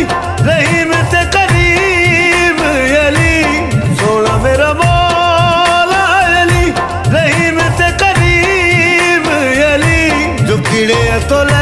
रहीम से करीब अली, सोना मेरा मौला अली, रहीम से करीब अली, जो कीड़े तो